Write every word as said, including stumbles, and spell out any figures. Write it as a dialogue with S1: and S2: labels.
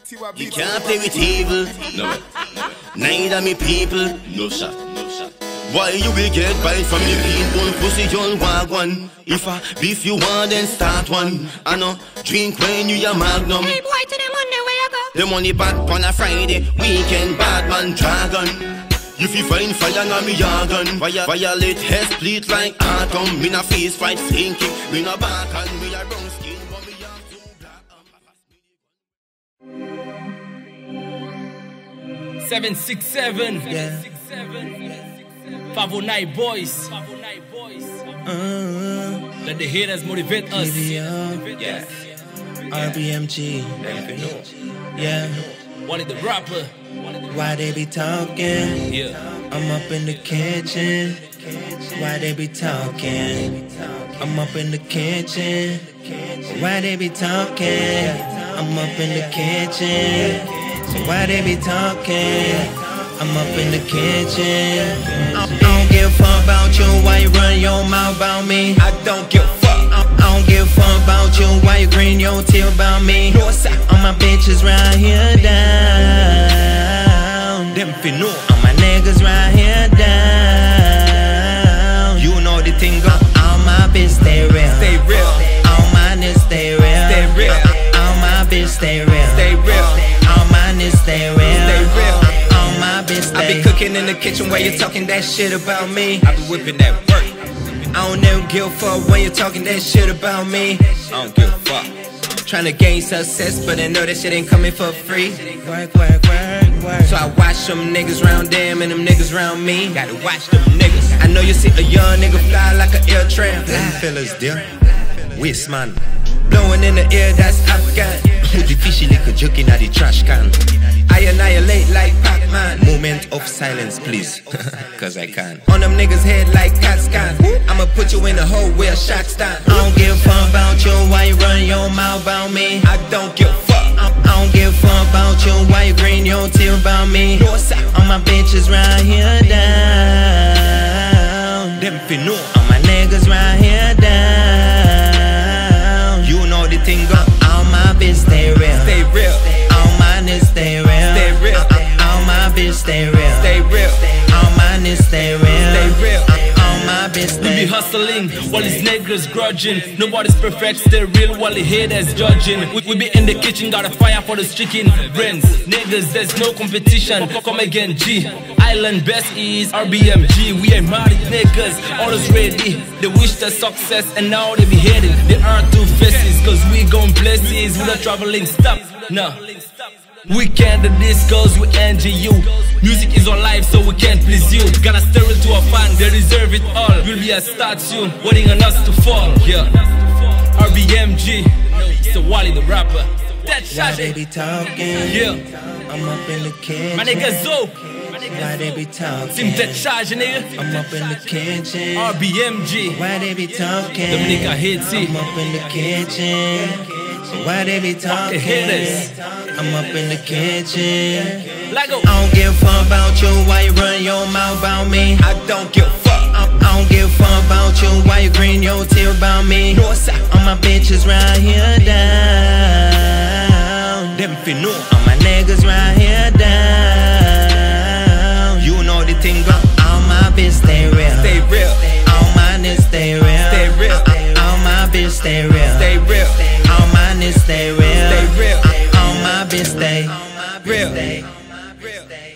S1: You can't play with evil, no. Neither me people, no shot, no shot. Why you will get bite from the people? Pussy you'll walk one. If I beef you want, then start one. I know, drink when you your magnum.
S2: Hey boy, to the Monday where you go?
S1: The money back on a Friday, weekend, Batman, dragon. If you find fire on me yarn, Via violate head split like atom. Me na face fight thinking, me na back and me a brown skin, but me have two black.
S3: seven six seven,
S4: yeah.
S3: five oh nine boys.
S4: Uh,
S3: Let the haters motivate us.
S4: yeah. R B M G, yeah.
S3: Wally the rapper.
S4: Why they be talking?
S3: Yeah.
S4: I'm up in the kitchen. Why they be talking? I'm up in the kitchen. Why they be talking? I'm up in the kitchen. Why they be talking? I'm up in the kitchen. I don't give a fuck about you. Why you run your mouth about me?
S5: I don't give a fuck.
S4: I don't give a fuck about you. Why you green your tear about me? All my bitches right here down.
S5: Them fi know.
S4: All my niggas right here down.
S5: You know the thing go.
S4: All my bitch stay real.
S5: Stay real.
S4: All my niggas stay real.
S5: Stay real.
S4: All my bitch stay real.
S5: Stay real.
S4: All my niggas stay real.
S5: Stay real.
S4: All my bitch stay.
S5: I be cooking in the kitchen while you talking that shit about me. I be whipping that work.
S4: I don't never give a fuck when you talking that shit about me.
S5: I don't give a fuck. Tryna gain success, but I know that shit ain't coming for free.
S4: Work, work, work, work.
S5: So I watch them niggas round them and them niggas round me. Gotta watch them niggas. I know you see a young nigga fly like an air tram.
S4: Them
S5: fellas there, waste man. Blowing in the air, that's Afghan.
S4: The fishy liquor joke in the trash can.
S5: I annihilate like Pac-Man.
S4: Moment of silence, please. Cause I can.
S5: On them niggas' head like cat scan. I'ma put you in a hole where Shaq stand.
S4: I don't give a fuck about you. Why you run your mouth about me?
S5: I don't give a fuck.
S4: I don't give a fuck about you. Why you green your tear about me? All my bitches right here down.
S5: Them fi know.
S4: All my niggas right here down.
S5: You know the thing go.
S4: All my bitches stay real.
S5: Stay real.
S4: All my niggas stay real.
S5: Stay real.
S4: All my bitches stay real.
S5: Stay real.
S4: All my niggas stay real.
S5: Stay real.
S4: All my bitches
S3: We
S4: stay
S3: be hustling while these niggas grudging. Nobody's perfect, stay real while the haters judging. We, we be in the kitchen, got a fire for the chicken brains. Niggas, there's no competition. Come again, G. Island best is R B M G. We ain't mad at niggas, always ready. They wish the success and now they be heading. They are two faces, cause we gon' places with a traveling stop. No. We can't do this cause we enjoy you. Music is on live so we can't please you. Gotta steer it to a fan, they deserve it all. You'll be a star soon, waiting on us to fall. Yeah, R B M G, it's a Wally the rapper. That
S4: Why
S3: shot
S4: they be talking?
S3: Yeah,
S4: I'm up in the kitchen.
S3: my nigga Zo.
S4: Why they be talking?
S3: Team that charge, nigga.
S4: I'm up in the kitchen.
S3: R B M G,
S4: Why they be talking?
S3: them nigga hits it.
S4: I'm up in the kitchen. Why they be talking?
S3: haters.
S4: I'm up in the kitchen.
S3: Lego.
S4: I don't give a fuck about you. Why you run your mouth about me?
S5: I don't give a fuck.
S4: I don't give a fuck about you. Why you green your tear about me? All my bitches right here down.
S5: Them fi know.
S4: All my niggas right here down.
S5: You know the thing go.
S4: All my bitches stay real.
S5: Stay real.
S4: All my niggas stay real.
S5: Stay real.
S4: All my bitches stay real.
S5: Stay real.
S4: All my niggas stay real.
S5: Stay real.
S4: All my bitches stay
S5: real.
S4: real.